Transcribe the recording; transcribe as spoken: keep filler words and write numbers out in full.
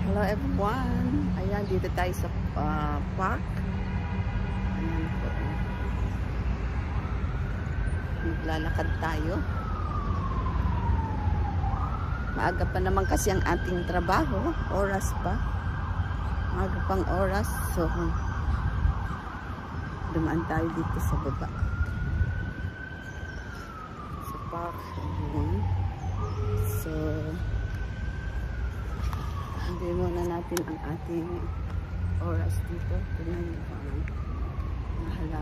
Hello everyone. Ayan, dito tayo sa uh, park. Ayan po. Maglalakad tayo. Maaga pa naman kasi ang ating trabaho. Oras pa. Maaga pang oras. So, dumaan tayo dito sa baba. Sa park. Ayan. So, hindi muna natin ang ating oras dito. Tignan niyo pa ang